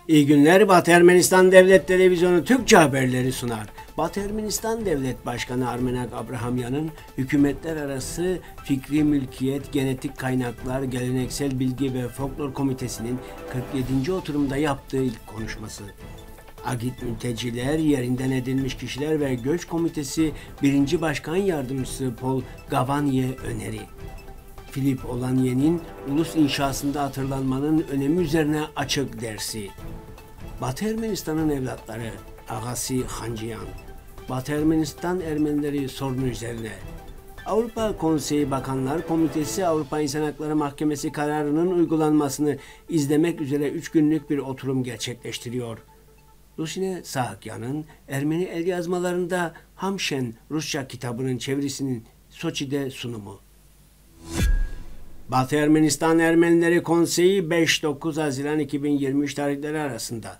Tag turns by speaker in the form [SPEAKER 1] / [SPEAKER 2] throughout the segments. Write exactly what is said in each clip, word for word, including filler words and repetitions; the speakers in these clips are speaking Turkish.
[SPEAKER 1] İyi günler. Batı Ermenistan Devlet Televizyonu Türkçe haberleri sunar. Batı Ermenistan Devlet Başkanı Armenak Abrahamyan'ın Hükümetler Arası Fikri Mülkiyet, Genetik Kaynaklar, Geleneksel Bilgi ve Folklor Komitesi'nin kırk yedinci oturumda yaptığı ilk konuşması. Agit Mülteciler, Yerinden Edilmiş Kişiler ve Göç Komitesi birinci Başkan Yardımcısı Paul Gavanye öneri. Filip Olanye'nin ulus inşasında hatırlanmanın önemi üzerine açık dersi. Batı Ermenistan'ın evlatları Agasi Hancıyan, Batı Ermenistan Ermenileri sorunu üzerine. Avrupa Konseyi Bakanlar Komitesi Avrupa İnsan Hakları Mahkemesi kararının uygulanmasını izlemek üzere üç günlük bir oturum gerçekleştiriyor. Lusine Sahakyan'ın Ermeni el yazmalarında Hamşen Rusça kitabının çevirisinin Soçi'de sunumu. Batı Ermenistan Ermenileri Konseyi beş dokuz Haziran iki bin yirmi üç tarihleri arasında.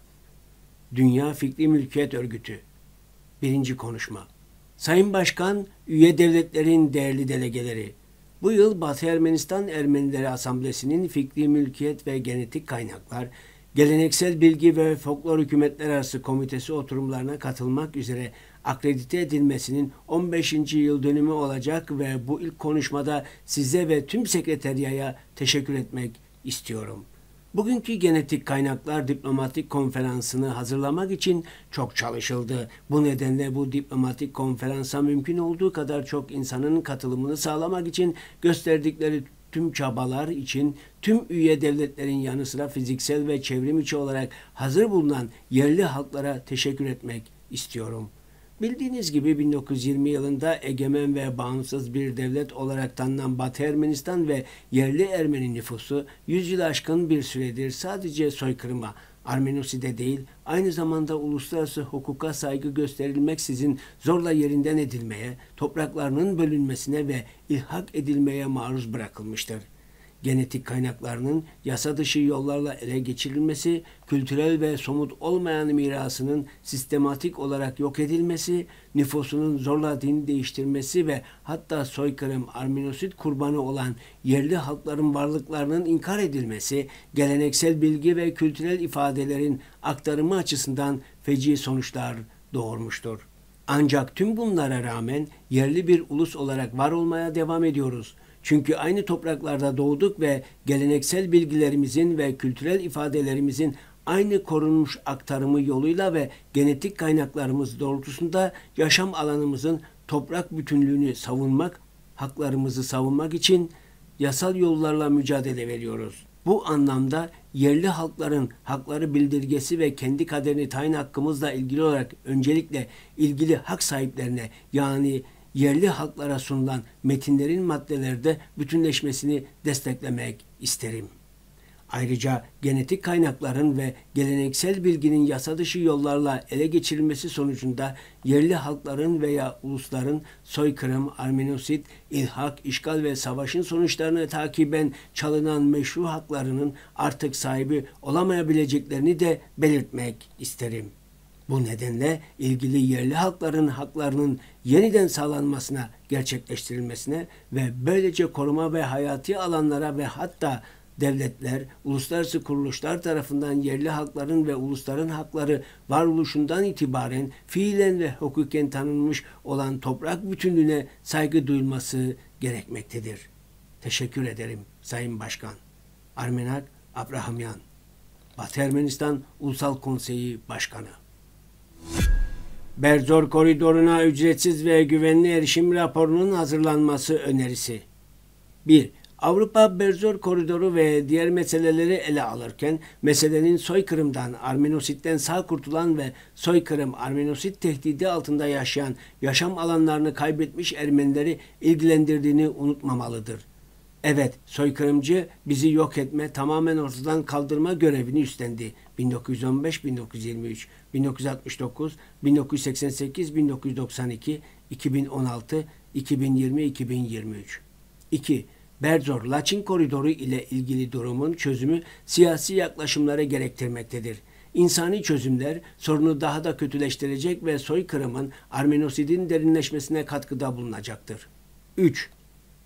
[SPEAKER 1] Dünya Fikri Mülkiyet Örgütü. Birinci konuşma. Sayın Başkan, üye devletlerin değerli delegeleri, bu yıl Batı Ermenistan Ermenileri Asamblesi'nin Fikri Mülkiyet ve Genetik Kaynaklar, Geleneksel Bilgi ve Folklor Hükümetler Arası Komitesi oturumlarına katılmak üzere akredite edilmesinin on beşinci yıl dönümü olacak ve bu ilk konuşmada size ve tüm sekreteriyaya teşekkür etmek istiyorum. Bugünkü Genetik Kaynaklar Diplomatik Konferansı'nı hazırlamak için çok çalışıldı. Bu nedenle bu diplomatik konferansa mümkün olduğu kadar çok insanın katılımını sağlamak için gösterdikleri tüm çabalar için tüm üye devletlerin yanı sıra fiziksel ve çevrim içi olarak hazır bulunan yerli halklara teşekkür etmek istiyorum. Bildiğiniz gibi bin dokuz yüz yirmi yılında egemen ve bağımsız bir devlet olarak tanınan Batı Ermenistan ve yerli Ermeni nüfusu yüz yıl aşkın bir süredir sadece soykırıma, Armenoside değil, aynı zamanda uluslararası hukuka saygı gösterilmeksizin zorla yerinden edilmeye, topraklarının bölünmesine ve ilhak edilmeye maruz bırakılmıştır. Genetik kaynaklarının yasa dışı yollarla ele geçirilmesi, kültürel ve somut olmayan mirasının sistematik olarak yok edilmesi, nüfusunun zorla din değiştirmesi ve hatta soykırım, Armenosit kurbanı olan yerli halkların varlıklarının inkar edilmesi, geleneksel bilgi ve kültürel ifadelerin aktarımı açısından feci sonuçlar doğurmuştur. Ancak tüm bunlara rağmen yerli bir ulus olarak var olmaya devam ediyoruz. Çünkü aynı topraklarda doğduk ve geleneksel bilgilerimizin ve kültürel ifadelerimizin aynı korunmuş aktarımı yoluyla ve genetik kaynaklarımız doğrultusunda yaşam alanımızın toprak bütünlüğünü savunmak, haklarımızı savunmak için yasal yollarla mücadele veriyoruz. Bu anlamda yerli halkların hakları bildirgesi ve kendi kaderini tayin hakkımızla ilgili olarak öncelikle ilgili hak sahiplerine yani yerli halklara sunulan metinlerin maddelerde bütünleşmesini desteklemek isterim. Ayrıca genetik kaynakların ve geleneksel bilginin yasa dışı yollarla ele geçirilmesi sonucunda yerli halkların veya ulusların soykırım, Armenosit, ilhak, işgal ve savaşın sonuçlarını takiben çalınan meşru haklarının artık sahibi olamayabileceklerini de belirtmek isterim. Bu nedenle ilgili yerli halkların haklarının yeniden sağlanmasına, gerçekleştirilmesine ve böylece koruma ve hayati alanlara ve hatta devletler, uluslararası kuruluşlar tarafından yerli halkların ve ulusların hakları varoluşundan itibaren fiilen ve hukuken tanınmış olan toprak bütünlüğüne saygı duyulması gerekmektedir. Teşekkür ederim Sayın Başkan. Armenak Abrahamyan, Batı Ermenistan Ulusal Konseyi Başkanı. Berzor koridoruna ücretsiz ve güvenli erişim raporunun hazırlanması önerisi. bir. Avrupa Berzor koridoru ve diğer meseleleri ele alırken meselenin soykırımdan, Armenosit'ten sağ kurtulan ve soykırım, Armenosit tehdidi altında yaşayan yaşam alanlarını kaybetmiş Ermenileri ilgilendirdiğini unutmamalıdır. Evet, soykırımcı bizi yok etme, tamamen ortadan kaldırma görevini üstlendi. bin dokuz yüz on beş bin dokuz yüz yirmi üç, bin dokuz yüz altmış dokuz, bin dokuz yüz seksen sekiz bin dokuz yüz doksan iki, iki bin on altı, iki bin yirmi iki bin yirmi üç. iki. Berzor-Laçin koridoru ile ilgili durumun çözümü siyasi yaklaşımlara gerektirmektedir. İnsani çözümler sorunu daha da kötüleştirecek ve soykırımın Armenosid'in derinleşmesine katkıda bulunacaktır. üç.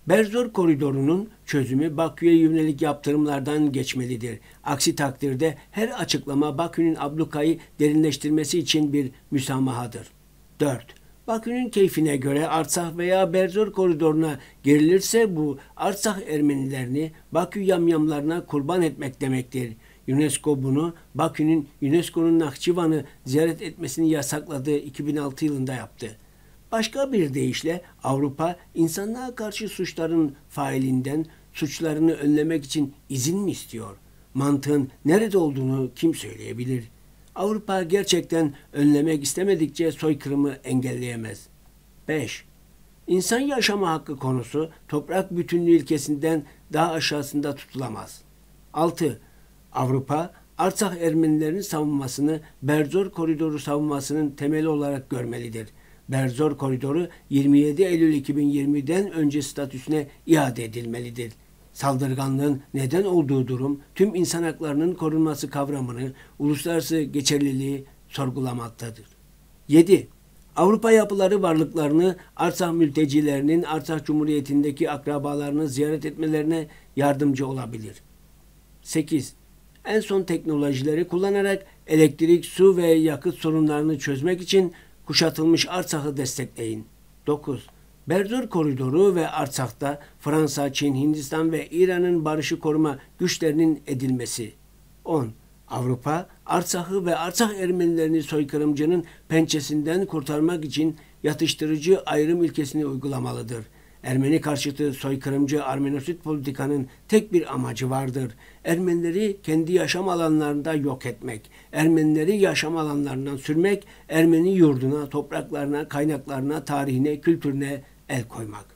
[SPEAKER 1] Berzor Koridoru'nun çözümü Bakü'ye yönelik yaptırımlardan geçmelidir. Aksi takdirde her açıklama Bakü'nün ablukayı derinleştirmesi için bir müsamahadır. dört. Bakü'nün keyfine göre Artsakh veya Berzor Koridoru'na girilirse bu Artsakh Ermenilerini Bakü yamyamlarına kurban etmek demektir. UNESCO bunu Bakü'nün UNESCO'nun Nahçıvan'ı ziyaret etmesini yasakladığı iki bin altı yılında yaptı. Başka bir deyişle Avrupa insanlığa karşı suçların failinden suçlarını önlemek için izin mi istiyor? Mantığın nerede olduğunu kim söyleyebilir? Avrupa gerçekten önlemek istemedikçe soykırımı engelleyemez. beş. İnsan yaşama hakkı konusu toprak bütünlüğü ilkesinden daha aşağısında tutulamaz. altı. Avrupa, Artsakh Ermenilerinin savunmasını Berzor Koridoru savunmasının temeli olarak görmelidir. Berzor Koridoru yirmi yedi Eylül iki bin yirmiden önce statüsüne iade edilmelidir. Saldırganlığın neden olduğu durum, tüm insan haklarının korunması kavramını, uluslararası geçerliliği sorgulamaktadır. yedi. Avrupa yapıları varlıklarını Artsakh mültecilerinin Artsakh Cumhuriyeti'ndeki akrabalarını ziyaret etmelerine yardımcı olabilir. sekiz. En son teknolojileri kullanarak elektrik, su ve yakıt sorunlarını çözmek için kuşatılmış Artsakh'ı destekleyin. dokuz. Berzor Koridoru ve Artsak'ta Fransa, Çin, Hindistan ve İran'ın barışı koruma güçlerinin edilmesi. on. Avrupa, Artsak'ı ve Artsakh Ermenilerini soykırımcının pençesinden kurtarmak için yatıştırıcı ayrım ilkesini uygulamalıdır. Ermeni karşıtı soykırımcı Armenosit politikanın tek bir amacı vardır. Ermenileri kendi yaşam alanlarında yok etmek, Ermenileri yaşam alanlarından sürmek, Ermeni yurduna, topraklarına, kaynaklarına, tarihine, kültürüne el koymak.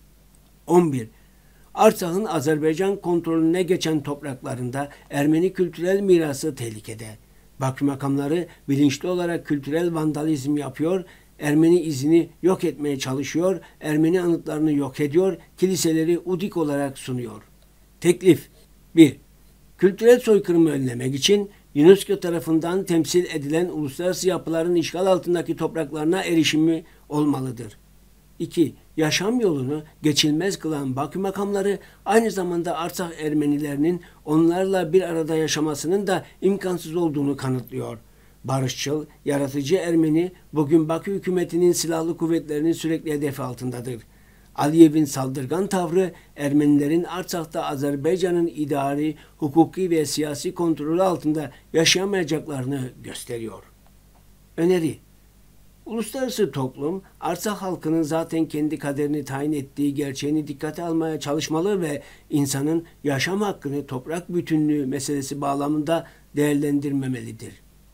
[SPEAKER 1] on bir. Artsak'ın Azerbaycan kontrolüne geçen topraklarında Ermeni kültürel mirası tehlikede. Bakü makamları bilinçli olarak kültürel vandalizm yapıyor, Ermeni izini yok etmeye çalışıyor, Ermeni anıtlarını yok ediyor, kiliseleri udik olarak sunuyor. Teklif bir. Kültürel soykırımı önlemek için UNESCO tarafından temsil edilen uluslararası yapıların işgal altındaki topraklarına erişimi olmalıdır. iki. Yaşam yolunu geçilmez kılan Bakü makamları aynı zamanda Artsakh Ermenilerinin onlarla bir arada yaşamasının da imkansız olduğunu kanıtlıyor. Barışçıl, yaratıcı Ermeni bugün Bakü hükümetinin silahlı kuvvetlerinin sürekli hedefi altındadır. Aliyev'in saldırgan tavrı Ermenilerin Artsak'ta Azerbaycan'ın idari, hukuki ve siyasi kontrolü altında yaşayamayacaklarını gösteriyor. Öneri: Uluslararası toplum, Artsakh halkının zaten kendi kaderini tayin ettiği gerçeğini dikkate almaya çalışmalı ve insanın yaşam hakkını toprak bütünlüğü meselesi bağlamında değerlendirmemelidir.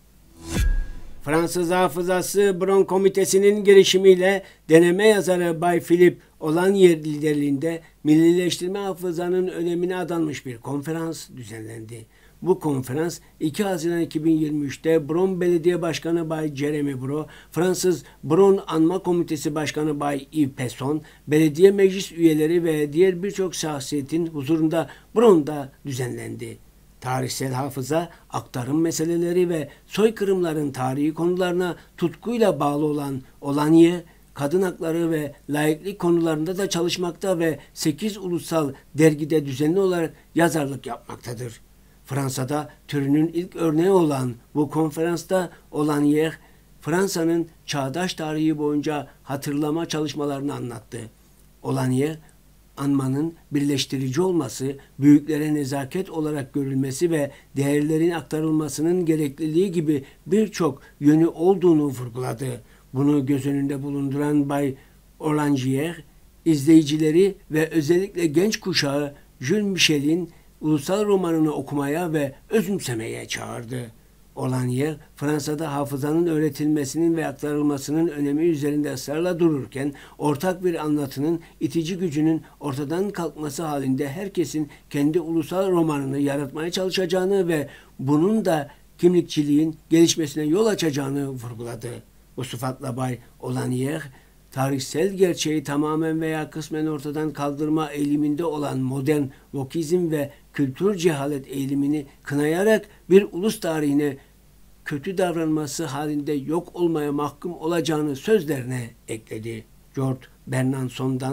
[SPEAKER 1] Fransız hafızası Bron Komitesi'nin girişimiyle deneme yazarı Bay Philippe Olanyer liderliğinde millileştirme hafızanın önemine adanmış bir konferans düzenlendi. Bu konferans iki Haziran iki bin yirmi üçte Bron Belediye Başkanı Bay Jeremy Bro, Fransız Bron Anma Komitesi Başkanı Bay Yves Pesson, belediye meclis üyeleri ve diğer birçok şahsiyetin huzurunda Bron'da düzenlendi. Tarihsel hafıza, aktarım meseleleri ve soykırımların tarihi konularına tutkuyla bağlı olan Olanyer, kadın hakları ve laiklik konularında da çalışmakta ve sekiz ulusal dergide düzenli olarak yazarlık yapmaktadır. Fransa'da türünün ilk örneği olan bu konferansta Olanyer, Fransa'nın çağdaş tarihi boyunca hatırlama çalışmalarını anlattı. Olanyer, anmanın birleştirici olması, büyüklere nezaket olarak görülmesi ve değerlerin aktarılmasının gerekliliği gibi birçok yönü olduğunu vurguladı. Bunu göz önünde bulunduran Bay Olanyer, izleyicileri ve özellikle genç kuşağı Jules Michel'in ulusal romanını okumaya ve özümsemeye çağırdı. Olanyer, Fransa'da hafızanın öğretilmesinin ve aktarılmasının önemi üzerinde ısrarla dururken, ortak bir anlatının itici gücünün ortadan kalkması halinde herkesin kendi ulusal romanını yaratmaya çalışacağını ve bunun da kimlikçiliğin gelişmesine yol açacağını vurguladı. Bu sıfatla Bay Olanyer, tarihsel gerçeği tamamen veya kısmen ortadan kaldırma eğiliminde olan modern vokizm ve kültür cehalet eğilimini kınayarak bir ulus tarihine kötü davranması halinde yok olmaya mahkum olacağını sözlerine ekledi. George Bernardson'dan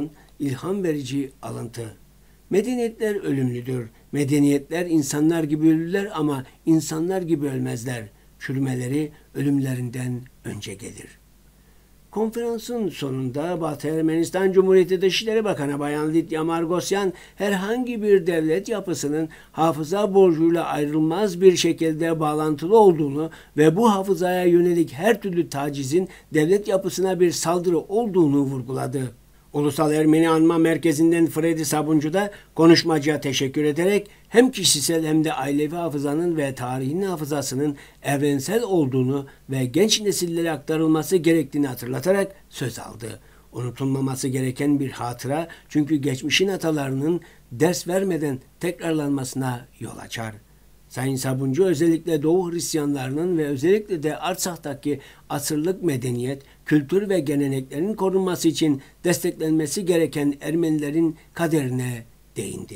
[SPEAKER 1] ilham verici alıntı. Medeniyetler ölümlüdür. Medeniyetler insanlar gibi ölürler ama insanlar gibi ölmezler. Çürümeleri ölümlerinden önce gelir. Konferansın sonunda Batı Ermenistan Cumhuriyeti Dışişleri Bakanı Bayan Lidya Margosyan herhangi bir devlet yapısının hafıza borcuyla ayrılmaz bir şekilde bağlantılı olduğunu ve bu hafızaya yönelik her türlü tacizin devlet yapısına bir saldırı olduğunu vurguladı. Ulusal Ermeni Anma Merkezi'nden Freddy Sabuncu da konuşmacıya teşekkür ederek hem kişisel hem de ailevi hafızanın ve tarihin hafızasının evrensel olduğunu ve genç nesillere aktarılması gerektiğini hatırlatarak söz aldı. Unutulmaması gereken bir hatıra çünkü geçmişin hatalarının ders vermeden tekrarlanmasına yol açar. Sayın Sabuncu özellikle Doğu Hristiyanlarının ve özellikle de Artsak'taki asırlık medeniyet, kültür ve geleneklerin korunması için desteklenmesi gereken Ermenilerin kaderine değindi.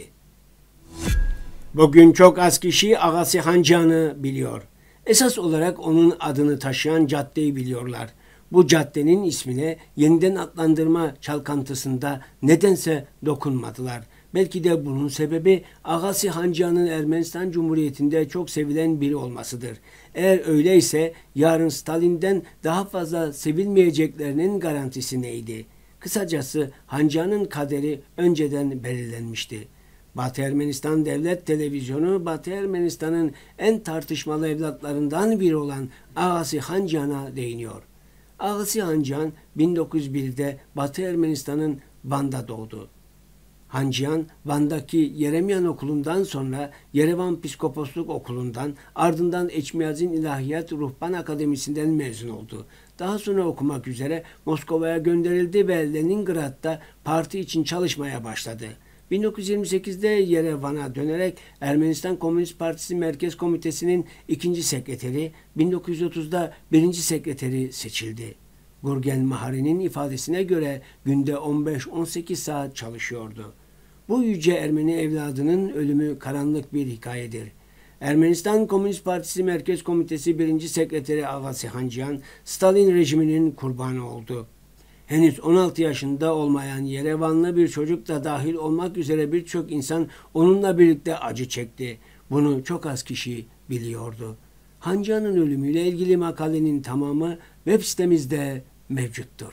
[SPEAKER 1] Bugün çok az kişi Agassi Hancan'ı biliyor. Esas olarak onun adını taşıyan caddeyi biliyorlar. Bu caddenin ismine yeniden adlandırma çalkantısında nedense dokunmadılar. Belki de bunun sebebi Agassi Hancan'ın Ermenistan Cumhuriyeti'nde çok sevilen biri olmasıdır. Eğer öyleyse yarın Stalin'den daha fazla sevilmeyeceklerinin garantisi neydi? Kısacası Hancan'ın kaderi önceden belirlenmişti. Batı Ermenistan Devlet Televizyonu, Batı Ermenistan'ın en tartışmalı evlatlarından biri olan Agassi Hancan'a değiniyor. Agassi Hancan bin dokuz yüz birde Batı Ermenistan'ın Van'da doğdu. Hancan, Van'daki Yeremyan Okulu'ndan sonra Yerevan Piskoposluk Okulu'ndan, ardından Eçmiyazin İlahiyat Ruhban Akademisi'nden mezun oldu. Daha sonra okumak üzere Moskova'ya gönderildi ve Leningrad'da parti için çalışmaya başladı. bin dokuz yüz yirmi sekizde Yerevan'a dönerek Ermenistan Komünist Partisi Merkez Komitesi'nin ikinci sekreteri, bin dokuz yüz otuzda birinci sekreteri seçildi. Gurgen Mahari'nin ifadesine göre günde on beş on sekiz saat çalışıyordu. Bu yüce Ermeni evladının ölümü karanlık bir hikayedir. Ermenistan Komünist Partisi Merkez Komitesi birinci sekreteri Agassi Hancan, Stalin rejiminin kurbanı oldu. Henüz on altı yaşında olmayan Yerevanlı bir çocuk da dahil olmak üzere birçok insan onunla birlikte acı çekti. Bunu çok az kişi biliyordu. Hancan'ın ölümüyle ilgili makalenin tamamı web sitemizde mevcuttur.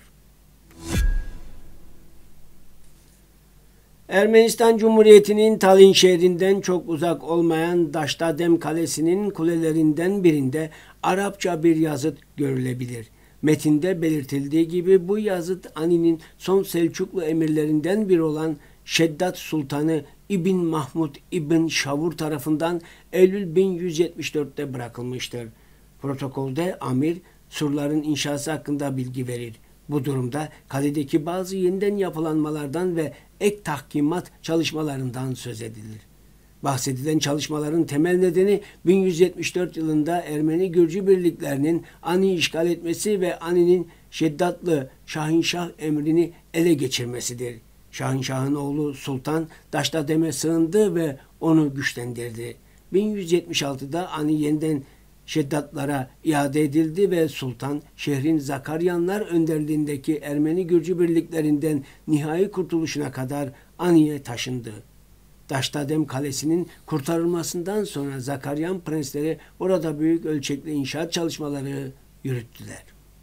[SPEAKER 1] Ermenistan Cumhuriyeti'nin Tallinn şehrinden çok uzak olmayan Daşdadem Kalesi'nin kulelerinden birinde Arapça bir yazıt görülebilir. Metinde belirtildiği gibi bu yazıt Ani'nin son Selçuklu emirlerinden biri olan Şeddat Sultanı İbn Mahmud İbn Şavur tarafından Eylül bin yüz yetmiş dörtte bırakılmıştır. Protokolde amir surların inşası hakkında bilgi verir. Bu durumda kaledeki bazı yeniden yapılanmalardan ve ek tahkimat çalışmalarından söz edilir. Bahsedilen çalışmaların temel nedeni bin yüz yetmiş dört yılında Ermeni-Gürcü birliklerinin Ani işgal etmesi ve Ani'nin Şeddatlı Şahinşah emrini ele geçirmesidir. Şahinşah'ın oğlu Sultan Daşdadem'e sığındı ve onu güçlendirdi. bin yüz yetmiş altıda Ani yeniden Şeddatlara iade edildi ve Sultan şehrin Zakaryanlar önderliğindeki Ermeni-Gürcü birliklerinden nihai kurtuluşuna kadar Ani'ye taşındı. Daşdadem Kalesi'nin kurtarılmasından sonra Zakaryan prensleri orada büyük ölçekli inşaat çalışmaları yürüttüler.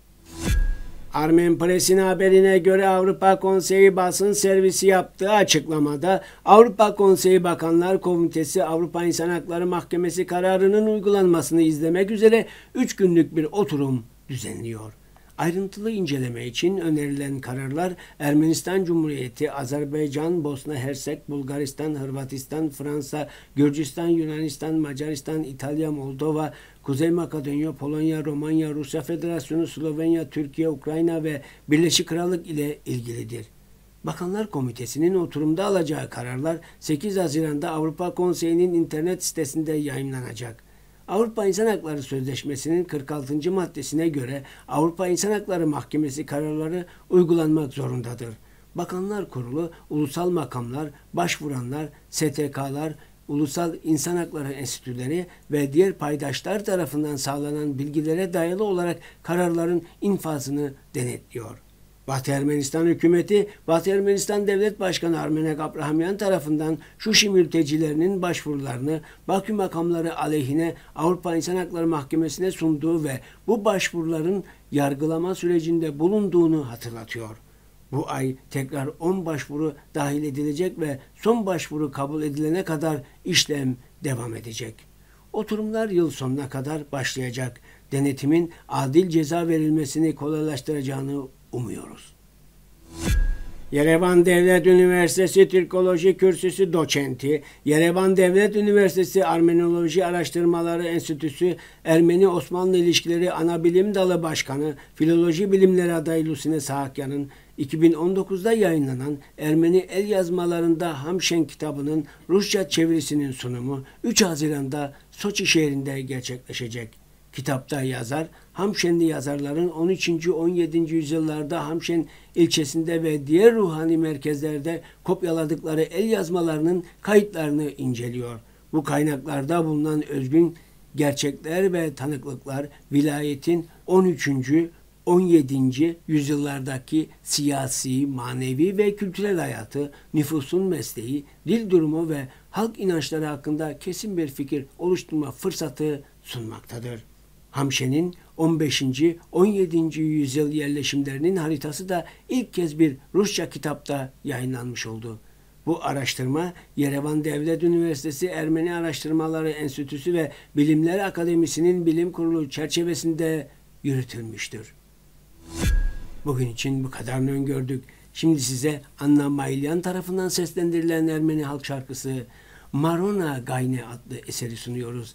[SPEAKER 1] Armen Press'in haberine göre Avrupa Konseyi basın servisi yaptığı açıklamada Avrupa Konseyi Bakanlar Komitesi Avrupa İnsan Hakları Mahkemesi kararının uygulanmasını izlemek üzere üç günlük bir oturum düzenliyor. Ayrıntılı inceleme için önerilen kararlar Ermenistan Cumhuriyeti, Azerbaycan, Bosna Hersek, Bulgaristan, Hırvatistan, Fransa, Gürcistan, Yunanistan, Macaristan, İtalya, Moldova, Kuzey Makedonya, Polonya, Romanya, Rusya Federasyonu, Slovenya, Türkiye, Ukrayna ve Birleşik Krallık ile ilgilidir. Bakanlar Komitesi'nin oturumda alacağı kararlar sekiz Haziran'da Avrupa Konseyi'nin internet sitesinde yayımlanacak. Avrupa İnsan Hakları Sözleşmesi'nin kırk altıncı maddesine göre Avrupa İnsan Hakları Mahkemesi kararları uygulanmak zorundadır. Bakanlar Kurulu, ulusal makamlar, başvuranlar, S T K'lar, ulusal insan hakları enstitüleri ve diğer paydaşlar tarafından sağlanan bilgilere dayalı olarak kararların infazını denetliyor. Batı Ermenistan hükümeti, Batı Ermenistan Devlet Başkanı Armenek Abrahamyan tarafından Şuşi mültecilerinin başvurularını Bakü makamları aleyhine Avrupa İnsan Hakları Mahkemesi'ne sunduğu ve bu başvuruların yargılama sürecinde bulunduğunu hatırlatıyor. Bu ay tekrar on başvuru dahil edilecek ve son başvuru kabul edilene kadar işlem devam edecek. Oturumlar yıl sonuna kadar başlayacak. Denetimin adil ceza verilmesini kolaylaştıracağını umuyoruz. Yerevan Devlet Üniversitesi Türkoloji Kürsüsü Doçenti, Yerevan Devlet Üniversitesi Armenoloji Araştırmaları Enstitüsü Ermeni Osmanlı İlişkileri Anabilim Dalı Başkanı Filoloji Bilimleri adayı Lusine Sahakyan'ın iki bin on dokuzda yayınlanan Ermeni El Yazmalarında Hamşen kitabının Rusça çevirisinin sunumu üç Haziran'da Soçi şehrinde gerçekleşecek. Kitapta yazar, Hamşenli yazarların on üçüncü on yedinci yüzyıllarda Hamşen ilçesinde ve diğer ruhani merkezlerde kopyaladıkları el yazmalarının kayıtlarını inceliyor. Bu kaynaklarda bulunan özgün gerçekler ve tanıklıklar vilayetin on üçüncü on yedinci yüzyıllardaki siyasi, manevi ve kültürel hayatı, nüfusun mesleği, dil durumu ve halk inançları hakkında kesin bir fikir oluşturma fırsatı sunmaktadır. Hamşen'in on beşinci on yedinci yüzyıl yerleşimlerinin haritası da ilk kez bir Rusça kitapta yayınlanmış oldu. Bu araştırma Yerevan Devlet Üniversitesi Ermeni Araştırmaları Enstitüsü ve Bilimler Akademisi'nin bilim kurulu çerçevesinde yürütülmüştür. Bugün için bu kadarını öngördük. Şimdi size Anna Mailyan tarafından seslendirilen Ermeni halk şarkısı Marona Gayne adlı eseri sunuyoruz.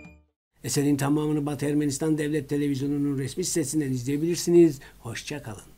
[SPEAKER 1] Eserin tamamını Batı Ermenistan Devlet Televizyonu'nun resmi sitesinden izleyebilirsiniz. Hoşça kalın.